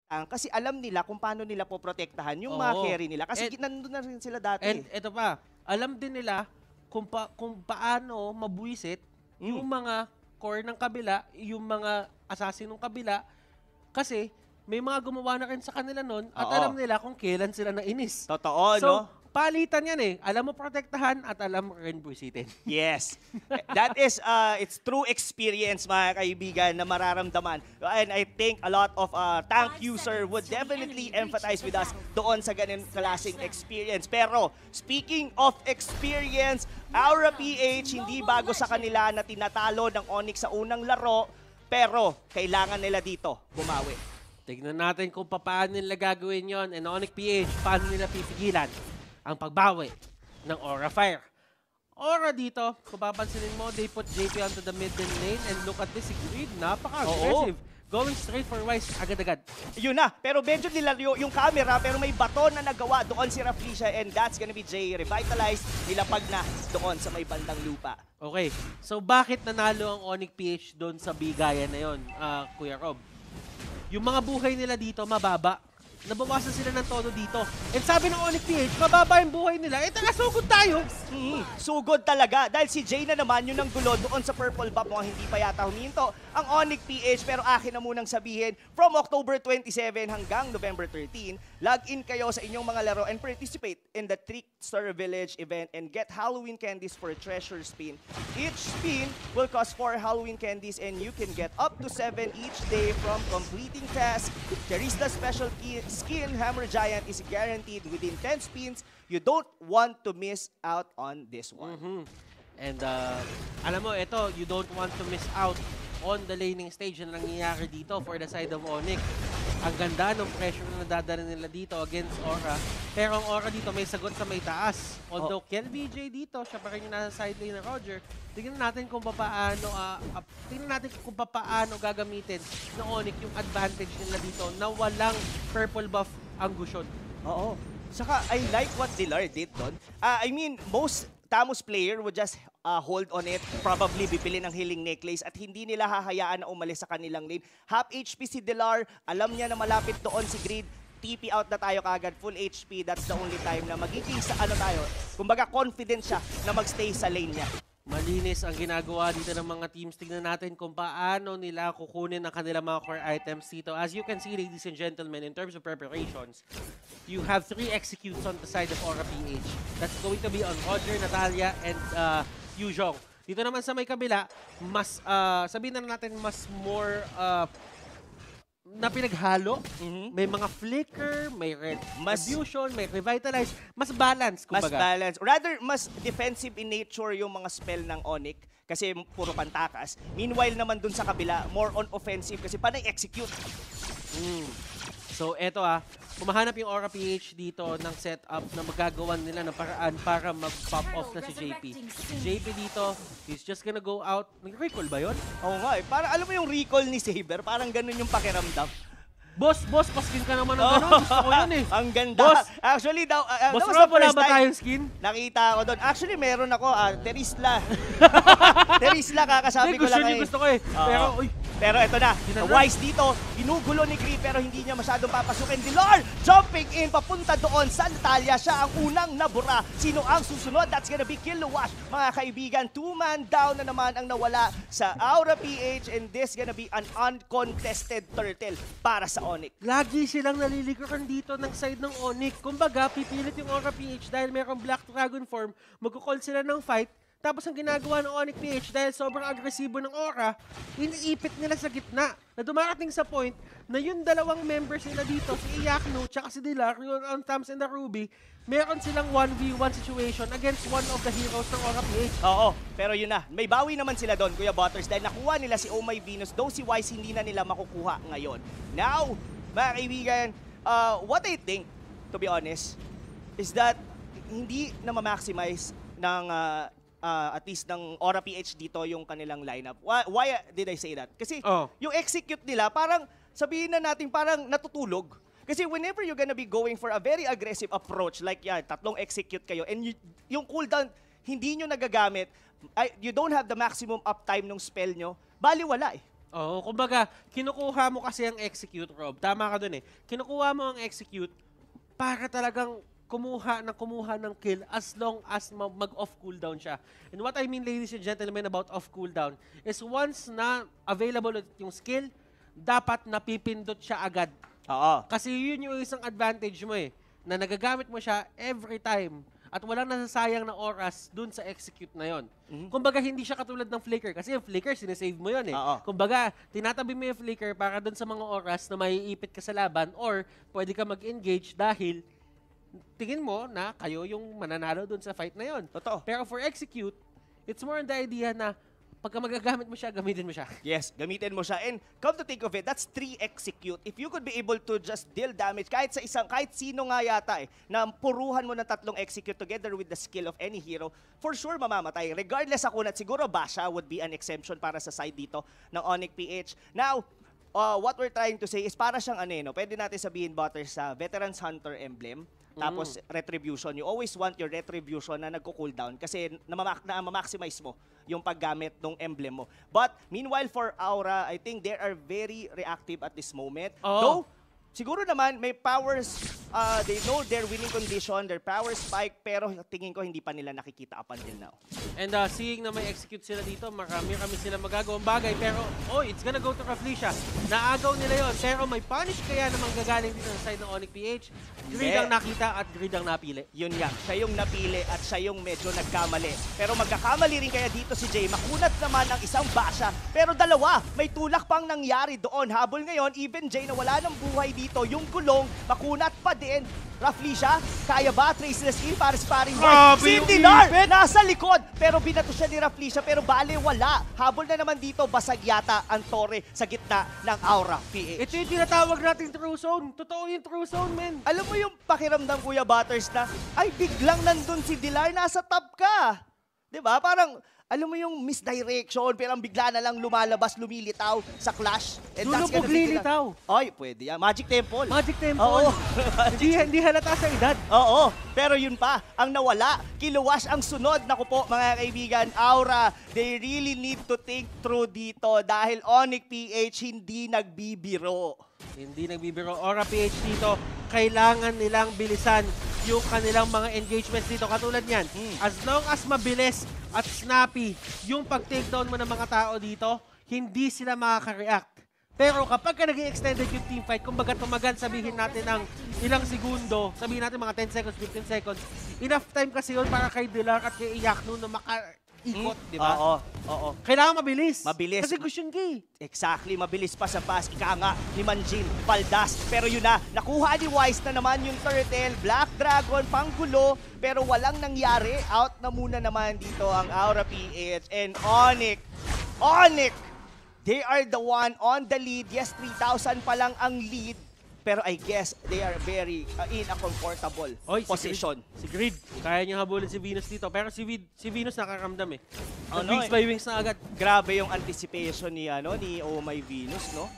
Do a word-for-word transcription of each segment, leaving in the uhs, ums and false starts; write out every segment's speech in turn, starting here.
ang kasi alam nila kung paano nila poprotektahan yung mga Oo. carry nila. Kasi And- nandun na rin sila dati. And ito pa, alam din nila kung, pa, kung paano mabuisit Mm. yung mga core ng kabila, yung mga assassin ng kabila, kasi may mga gumawa na rin sa kanila nun at Oo. alam nila kung kailan sila nainis. Totoo, So, no? palitan yan eh. Alam mo protektahan at alam mo rin buisitin. Yes. That is, uh, it's true experience, mga kaibigan, na mararamdaman. And I think a lot of uh, tank user would definitely empathize with us doon sa ganun klaseng experience. Pero, speaking of experience, Aura P H, hindi bago sa kanila na tinatalo ng Onyx sa unang laro, pero kailangan nila dito bumawi. Tignan natin kung paano nila gagawin yon. And Onyx P H, paano nila pipigilan ang pagbawi ng Aura Fire. Aura dito, kung papansinin mo, they put J P onto the middle lane and look at this, Grid, napaka-aggressive. Going straight for Wise agad-agad. Yun na, pero medyo nilayo yung camera, pero may baton na nagawa doon si Rafflesia, and that's gonna be Jay revitalized, nilapag na doon sa may bandang lupa. Okay, so bakit nanalo ang Onyx P H doon sa bigayan na yon, uh, Kuya Rob? Yung mga buhay nila dito, mababa. Nabawasan sila ng todo dito. And sabi ng Onyx P H, mababa yung buhay nila. Eh, tara, sugod tayo. Mm, sugod talaga. Dahil si Jay na naman yun ang gulo doon sa purple buff, mukhang hindi pa yata huminto ang Onyx P H. Pero akin na munang sabihin, from October twenty-seven hanggang November thirteen, log in kayo sa inyong mga laro and participate in the Trickster Village event and get Halloween candies for a treasure spin. Each spin will cost four Halloween candies and you can get up to seven each day from completing tasks. Charista special key skin Hammer Giant is guaranteed within ten spins. You don't want to miss out on this one. Mm-hmm. And uh, alam mo, ito, you don't want to miss out on the laning stage na nangyayari dito for the side of Onyx. Ang ganda ng pressure na nadadala nila dito against Aura. Pero ang Aura dito may sagot sa may taas. Although, oh. Ken B J dito, siya pa rin yung nasa side lane na Roger. Tingnan natin kung paano, uh, uh, tingnan natin kung paano gagamitin ng Onyx yung advantage nila dito na walang purple buff ang Gusion. Oo. Saka, I like what Dilar did doon. Uh, I mean, most Tamus player would just uh, hold on it, probably bibili ng healing necklace at hindi nila hahayaan na umalis sa kanilang lane. Half H P si Dilar, alam niya na malapit doon si Grid, T P out na tayo kagad, full H P, that's the only time na magiging sa ano tayo. Kumbaga confident siya na magstay sa lane niya. Malinis ang ginagawa dito ng mga teams. Tignan natin kung paano nila kukunin ang kanilang mga core items dito. As you can see, ladies and gentlemen, in terms of preparations, you have three executes on the side of Aura P H. That's going to be on Roger, Natalia, and uh, Yuzhong. Dito naman sa may kabila, mas, uh, sabihin na natin, mas more uh, na pinaghalo. Mm-hmm. May mga flicker, may retribution, Mas, may revitalize. Mas balance, kumbaga. Mas balance. Rather, mas defensive in nature yung mga spell ng Onyx kasi puro pantakas. Meanwhile naman dun sa kabila, more on offensive kasi panay execute. Mm. So, eto ah, pumahanap yung Aura P H dito ng setup na magagawan nila ng paraan para mag-pop off na si J P. J P dito, he's just gonna go out. Nag-recall ba yun? Oo nga eh. Para alam mo yung recall ni Saber, parang ganun yung pakiramdam. Boss, boss, paskin ka naman ng gano'n. Gusto ko yun eh. Ang ganda. Boss, actually daw, uh, boss that was Rob, the wala first ba time tayong skin? Nakita ako doon. Actually, meron ako, uh, Terisla. Terisla, kakasabi Hindi, ko gusto lang niyo eh. gusto ko eh. Oo. Pero, uy, Pero ito na, Wise dito, ginugulo ni Green pero hindi niya masyadong papasukin. Dilar, jumping in, papunta doon sa Natalia. Siya ang unang nabura. Sino ang susunod? That's gonna be Kilowash. Mga kaibigan, two-man down na naman ang nawala sa Aura P H and this gonna be an uncontested turtle para sa Onyx. lagi silang nalilikuran dito ng side ng Onyx. Kumbaga, pipilit yung Aura P H dahil mayroong Black Dragon form. Magkukall sila ng fight. Tapos ang ginagawa ng Onyx P H dahil sobrang agresibo ng Aura, iniipit nila sa gitna. Na dumarating sa point na yung dalawang members nila dito, si Iyakno tsaka si Dilar, yung on Tams and the Ruby, meron silang one v one situation against one of the heroes ng Aura P H. Oo, pero yun na. May bawi naman sila doon, Kuya Butters, dahil nakuha nila si Oh My Venus, though si Wise hindi na nila makukuha ngayon. Now, mga kaibigan, uh, what I think, to be honest, is that hindi na ma-maximize ng uh, Uh, at least ng Aura P H dito yung kanilang lineup. Why, why did I say that? Kasi Oh. yung execute nila, parang sabihin na natin parang natutulog. Kasi whenever you're gonna be going for a very aggressive approach, like yan, tatlong execute kayo, and you, yung cooldown, hindi nyo nagagamit, I, you don't have the maximum uptime ng spell nyo, bali wala eh. Oo, kumbaga, kinukuha mo kasi ang execute, Rob. Tama ka dun eh. Kinukuha mo ang execute para talagang kumuha ng kumuha ng kill as long as ma- mag-off cooldown siya. And what I mean, ladies and gentlemen, about off cooldown is once na available ulit yung skill, dapat napipindot siya agad. Oo. Kasi yun yung isang advantage mo eh, na nagagamit mo siya every time at walang nasasayang na oras dun sa execute na yon. Mhm. Kumbaga, hindi siya katulad ng flicker kasi yung flicker, sinesave mo yun eh. Oo. Kumbaga, tinatabi mo yung flicker para dun sa mga oras na maiipit ka sa laban or pwede ka mag-engage dahil tingin mo na kayo yung mananalo dun sa fight na yon. Totoo. Pero for execute, it's more on the idea na pagka magagamit mo siya, gamitin mo siya. Yes, gamitin mo siya. And come to think of it, that's three execute. If you could be able to just deal damage kahit sa isang, kahit sino nga yata eh, na puruhan mo ng tatlong execute together with the skill of any hero, for sure mamamatay. Regardless ako na siguro Basha would be an exemption para sa side dito ng Onyx P H. Now, uh, what we're trying to say is para siyang ano eh, no? Pwede natin sabihin, Butters, sa Veterans Hunter emblem. Tapos retribution. You always want your retribution na nagko-cooldown kasi namamak na ma-maximize mo yung paggamit ng emblem mo. But meanwhile for Aura, I think they are very reactive at this moment. Oo. Though siguro naman may powers, uh, they know their winning condition, their power spike, pero tingin ko hindi pa nila nakikita up until now. And uh, seeing na may execute sila dito, marami kami sila magagawang bagay. Pero, oh, it's gonna go to Rafflesia. Naagaw nila yon. Pero may punish kaya namang gagaling dito sa side ng Onyx P H. Greed ang nakita at greed ang napili. Yun nga, siya yung napili at siya yung medyo nagkamali. Pero magkakamali rin kaya dito si Jay. Makunat naman ang isang Basha. Pero dalawa, may tulak pang nangyari doon. Habol ngayon, even Jay na wala ng buhay dito. Yung gulong, makunat pa din. Rafflesia, kaya ba? Traceless kill para sa paring Grabe Si yung Dinar, ipit! nasa likod. Pero binato siya ni Rafflesia, pero bale wala. Habol na naman dito, basag yata ang Torre sa gitna ng Aura P H. Ito yung tinatawag natin true zone. Totoo yung true zone, men. Alam mo yung pakiramdam, Kuya Butters, na ay biglang nandun si Dilar, nasa top ka. 'Di ba? Parang, alam mo yung misdirection, pero bigla na lang lumalabas, lumilitaw sa clash. And that's gonna Lulubog be the- lilitaw. Ay, pwede yan. Magic Temple. Magic Temple. Oo. hindi, hindi halata sa edad. Oo, pero yun pa, ang nawala, Kiluwash ang sunod. Naku po, mga kaibigan, Aura, they really need to think through dito dahil Onyx P H hindi nagbibiro. Hindi nagbibiro. Aura P H dito, kailangan nilang bilisan yung kanilang mga engagements dito. Katulad niyan, Hmm. as long as mabilis at snappy yung pag-takedown mo ng mga tao dito, hindi sila makaka-react. Pero kapag ka naging extended yung teamfight, kumbaga tumagal, sabihin natin ng ilang segundo, sabihin natin mga ten seconds, fifteen seconds, enough time kasi yun para kay Dilar at kay Iyakno na maka-ikot, di ba? Oo, oo. Kailangan mabilis. Mabilis. Kasi Gusion Key. Exactly, mabilis pa sa pass. Ika nga ni Manjin, Paldas. Pero yun na, nakuha ni Wise na naman yung turtle, Black Dragon, panggulo, pero walang nangyari. Out na muna naman dito ang Aura P H and Onyx. Onyx! They are the one on the lead. Yes, three thousand pa lang ang lead. Pero I guess they are very uh, in a comfortable Oy, position. Si Greed, kaya niya habulin si Venus dito. Pero si, Vid, si Venus nakaramdam eh. Oh, no, Wings eh. by wings na agad. Grabe yung anticipation ni ano ni Oh My Venus, no?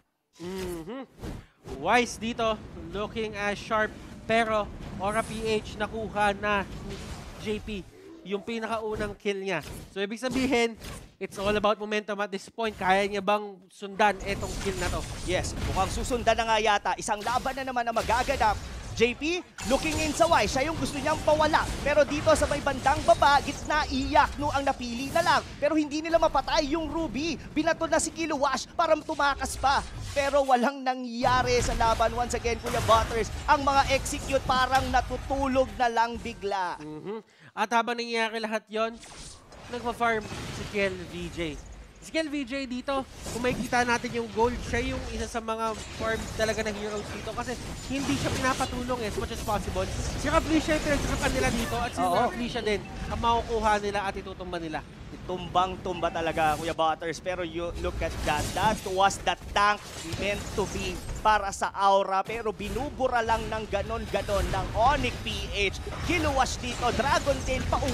Mhm. Wise dito, looking as sharp. Pero Aura P H nakuha na ni J P yung pinakaunang kill niya. So ibig sabihin, it's all about momentum at this point. Kaya niya bang sundan etong kill na to? Yes, mukhang susundan na nga yata. Isang laban na naman na magaganap. J P, looking in sa Y, siya yung gusto niyang pawala. Pero dito sa may bandang baba, gitna, Iyakno ang napili na lang. Pero hindi nila mapatay yung Ruby. Binato na si Kiluwash para tumakas pa. Pero walang nangyari sa laban. Once again, Kuya Butters, ang mga execute parang natutulog na lang bigla. Mhm. At habang nangyayari lahat yon, nagpa-farm si Kel V J. Si Kel V J dito, kung makikita natin yung gold, siya yung isa sa mga farm talaga na heroes dito kasi hindi siya pinapatulong eh, as much as possible. Si Rafflesia yung pinagsasapan nila dito at si Oo. Rafflesia din ang makukuha nila at itutumba nila. Tumbang-tumba talaga, Kuya Butters. Pero you look at that. That was the tank meant to be para sa Aura. Pero binubura lang ng ganon-ganon ng Onyx P H. Kiluwash dito. Dragon Tail pa uwi.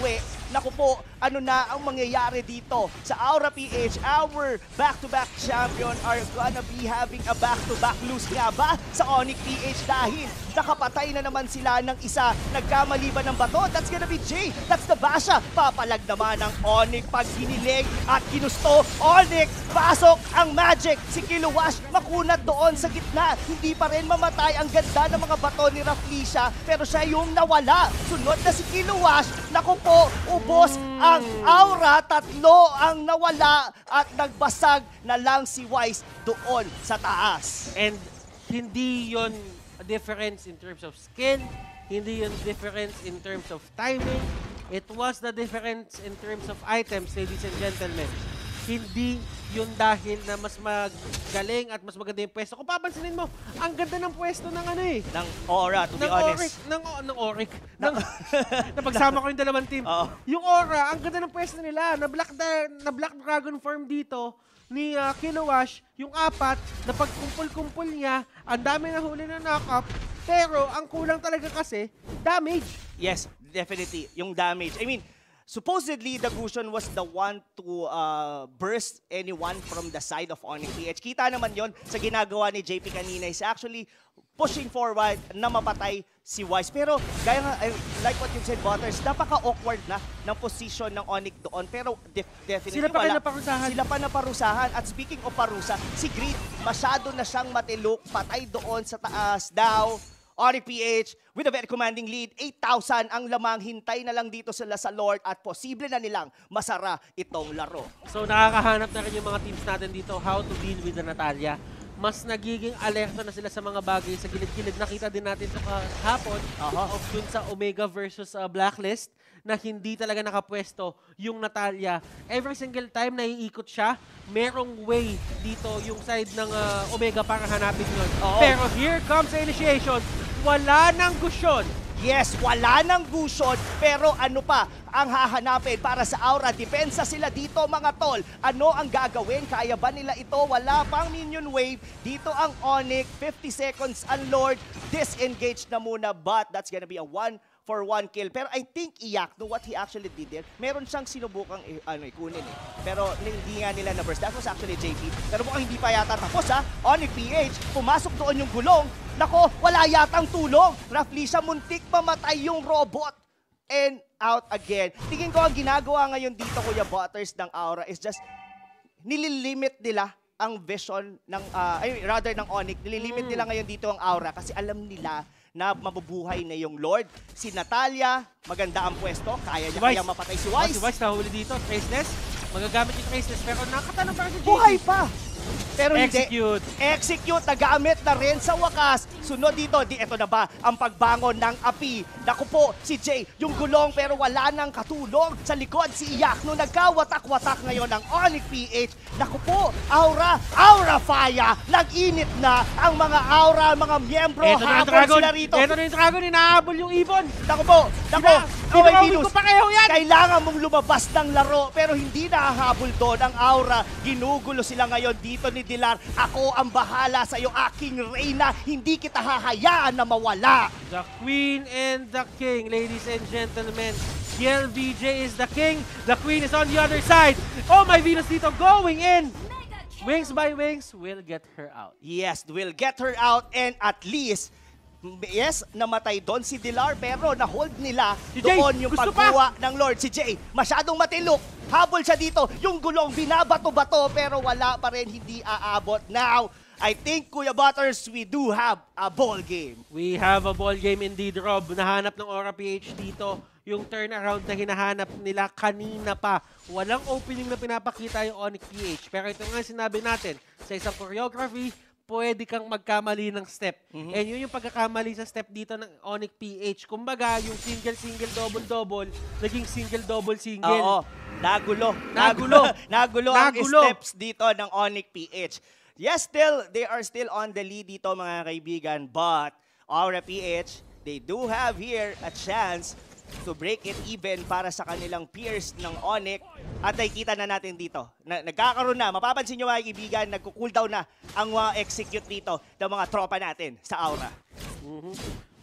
naku po, ano na ang mangyayari dito sa Aura P H? Our back-to-back champion are gonna be having a back-to-back lose nga ba sa Onyx P H dahil nakapatay na naman sila ng isa. Nagkamali ba ng bato? That's gonna be Jay. That's the Basha. Papalag naman ng Onyx pag ginilig at ginusto. Onyx, pasok ang magic. Si Kiluwash makunat doon sa gitna. Hindi pa rin mamatay. Ang ganda ng mga bato ni Rafflesia pero siya yung nawala. Sunod na si Kiluwash. Naku po, ubos ang aura. Tatlo ang nawala at nagbasag na lang si Wise doon sa taas. And hindi yon difference in terms of skill, hindi yon difference in terms of timing. It was the difference in terms of items, ladies and gentlemen. Hindi yun dahil na mas magaling at mas maganda yung pwesto. Kung papansinin mo, ang ganda ng pwesto ng ano eh. Ng aura, to be ng honest. Oric, ng, ng Oric. Ng, napagsama ko yung dalawang team. Oo. Yung aura, ang ganda ng pwesto nila. Na Black, na Black Dragon form dito ni uh, Kiluwash, yung apat, na pagkumpul-kumpul niya, ang dami na huli na knock-up, pero ang kulang talaga kasi, damage. Yes, definitely. Yung damage. I mean, supposedly, the Gusion was the one to uh, burst anyone from the side of Onyx P H. Kita naman yon sa ginagawa ni J P kanina. Is actually pushing forward na mapatay si Wise. Pero, gaya nga, I- like what you said, Butters, napaka-awkward na ng position ng Onyx doon. Pero, def- definitely Sila pa wala. kaya naparusahan. Sila pa naparusahan. At speaking of parusa, si Greed, masyado na siyang matilok. Patay doon sa taas. Now, Onyx P H with a very commanding lead. eight thousand ang lamang. Hintay na lang dito sila sa Lord at posible na nilang masara itong laro. So nakakahanap na rin yung mga teams natin dito how to deal with the Natalia. Mas nagiging alerto na sila sa mga bagay sa gilid-gilid. Nakita din natin ito kahapon Aha. of dun sa Omega versus uh, Blacklist na hindi talaga nakapwesto yung Natalia. Every single time na iikot siya, merong way dito yung side ng uh, Omega para hanapin yun. Oo. Pero here comes the initiation. Wala nang gusyon. Yes, wala nang gusion, pero ano pa ang hahanapin para sa Aura? Depensa sila dito mga tol. Ano ang gagawin? Kaya ba nila ito? Wala pang minion wave. Dito ang Onyx, fifty seconds ang Lord. Disengage na muna, but that's gonna be a one for one kill. Pero I think Iyak, no, what he actually did there, meron siyang sinubukang eh, ano, ikunin eh. Pero hindi nga nila na-burst. That was actually J P. Pero mukhang hindi pa yata tapos ha. Onyx P H, pumasok doon yung gulong. Nako, wala yatang tulong. Rafflesia, muntik pamatay yung robot. And out again. Tingin ko ang ginagawa ngayon dito, Kuya Butters, ng Aura is just nililimit nila ang vision ng, uh, ay, rather ng Onyx. Nililimit nila ngayon dito ang Aura kasi alam nila na mabubuhay na yung Lord. Si Natalia, maganda ang pwesto. Kaya niya kaya mapatay si Oh, Wise. si Wise nahuli dito. Traceless. Magagamit yung Traceless. Pero nakatanong pa rin si J P. Buhay pa! Pero Execute. hindi. Execute. Nagamit na rin sa wakas. Sunod dito, di eto na ba ang pagbangon ng api. Naku po, si Jay, yung gulong pero wala nang katulong. Sa likod, si Iyak, no nagkawatak-watak ngayon ng Onyx P H. Naku po, Aura, Aura Fire. Nag-init na ang mga Aura, mga miyembro. Ito na yung Habol Dragon. sila rito. Ito na yung Dragon. Inahabol yung Ibon. Naku po, naku. Sina- Oh, sinawawin Venus, ko pa kayo yan. kailangan mong lumabas ng laro pero hindi nakahabol doon ang Aura. Ginugulo sila ngayon dito ni Dilar. Ako ang bahala sa iyo, aking Reyna. Hindi kita hahayaan na mawala. The Queen and the King, ladies and gentlemen. G L V J is the King. The Queen is on the other side. Oh, my Venus dito going in. Wings by wings will get her out. Yes, we'll get her out and at least yes, namatay doon si Dilar pero na-hold nila Si Jay, doon yung gusto pagkuha ng Lord. Si Jay, masyadong matilok. Habol siya dito. Yung gulong binabato-bato pero wala pa rin, hindi aabot. Now, I think, Kuya Butters, we do have a ball game. We have a ball game indeed, Rob. Nahanap ng Aura P H dito yung turnaround na hinahanap nila kanina pa. Walang opening na pinapakita yung Onyx P H. Pero ito nga sinabi natin, sa isang choreography, pwede kang magkamali ng step. Mhm. And yun yung pagkakamali sa step dito ng Onyx P H. Kumbaga, yung single-single, double-double, naging single-double-single. Oo, nagulo. Nagulo. Nagulo ang Nagulo. steps dito ng Onyx P H. Yes, still, they are still on the lead dito mga kaibigan. But, Aura P H, they do have here a chance to break it even para sa kanilang peers ng Onyx. At nakikita na natin dito, na, nagkakaroon na, mapapansin nyo mga kaibigan, nagko-cooldown na ang mga execute dito ng mga tropa natin sa Aura. Mhm.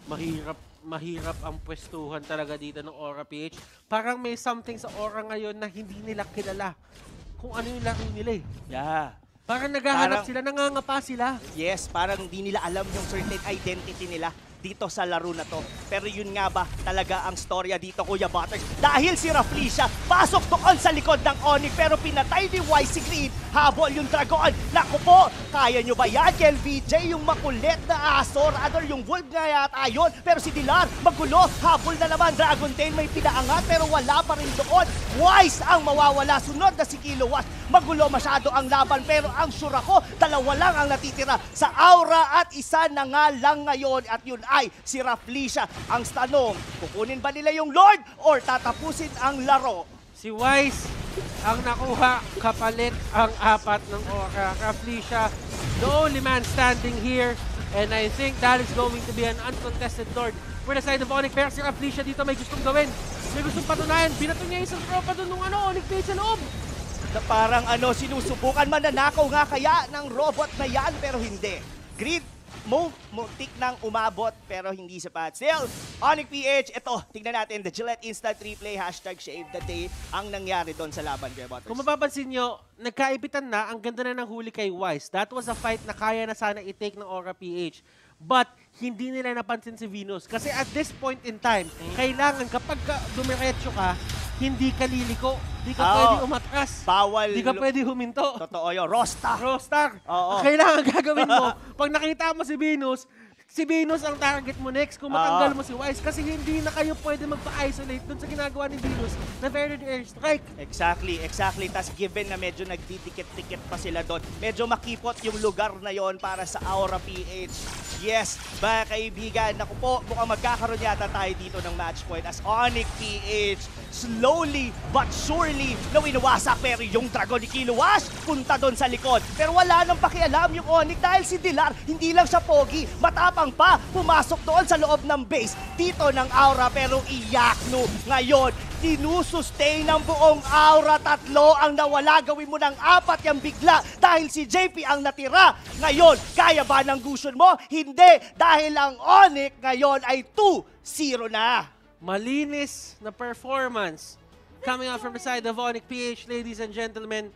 mahirap mahirap ang pwestuhan talaga dito ng Aura P H. Parang may something sa Aura ngayon na hindi nila kilala kung ano yung laro nila eh. Yeah. Parang naghahanap Parang- sila, nangangapa sila. Yes, parang di nila alam yung certain identity nila dito sa laro na to. Pero yun nga ba talaga ang storya dito, Kuya Butters? Dahil si Rafflesia pasok doon sa likod ng Onyx pero pinatay ni Y C Green. Habol yung Dragon. Naku po, kaya nyo ba yan, Kel V J? Yung makulit na Azor, Ador, yung Wolf nga yata yun. Pero si Dilar, magulo, habol na naman. Dragon Tail may pinaangat pero wala pa rin doon. Wise ang mawawala. Sunod na si Kilowatt. Magulo masyado ang laban pero ang sure ako, dalawa lang ang natitira sa Aura at isa na nga lang ngayon at yun ay si Rafflesia. Ang tanong, kukunin ba nila yung Lord or tatapusin ang laro? Si Wise ang nakuha kapalit ang apat ng Aura. Rafflesia, the only man standing here. And I think that is going to be an uncontested Lord for the side of Onyx. Pero si Rafflesia dito may gustong gawin. May gustong patunayan. Binato niya isang tropa doon ng ano, Onyx Page sa loob. Na parang ano, sinusubukan mananakaw nga kaya ng robot na yan pero hindi. Grid mo, muntik nang umabot pero hindi sapat. Still, Onyx P H, ito, tignan natin, the Gillette Instant Replay, hashtag Shave the Day, ang nangyari doon sa laban, Kuya Butters. Kung mapapansin nyo, nagkaibitan na, ang ganda na ng huli kay Wise. That was a fight na kaya na sana i-take ng Aura P H. But, hindi nila napansin si Venus. Kasi at this point in time, kailangan kapag ka dumiretso ka, hindi ka liliko. Hindi ka Oo. pwede umatras. Bawal. Hindi ka pwede huminto. Totoo yun. Rosta. Rostar, Oo. ang kailangan gagawin mo, pag nakita mo si Venus, si Venus ang target mo next kung matanggal Oo. mo si Wise kasi hindi na kayo pwede magpa-isolate dun sa ginagawa ni Venus na very airstrike. Exactly, exactly. Tas given na medyo nagdidikit-dikit pa sila doon, medyo makipot yung lugar na yon para sa Aura P H. Yes, mga kaibigan, naku po, mukhang magkakaroon yata tayo dito ng match point as Onyx P H slowly but surely na winawasak pero yung Dragon ni Kilowatt punta doon sa likod. Pero wala nang pakialam yung Onyx dahil si Dilar, hindi lang siya pogi, matapang pa, pumasok doon sa loob ng base dito ng Aura pero Iyakno ngayon tinusustain ng buong Aura. Tatlo ang nawala, gawin mo ng apat yung bigla dahil si J P ang natira. Ngayon, kaya ba ng gusto mo? Hindi, dahil ang Onyx ngayon ay two zero na. Malinis na performance coming out from the side of Onyx P H, ladies and gentlemen.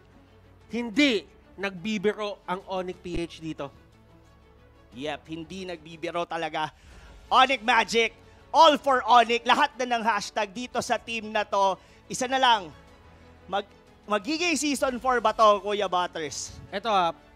Hindi nagbibiro ang Onyx P H dito. Yep, hindi nagbibiro talaga. Onyx Magic, all for Onyx. Lahat na ng hashtag dito sa team na to. Isa na lang, mag magiging season four ba to, Kuya Butters? Ito ah,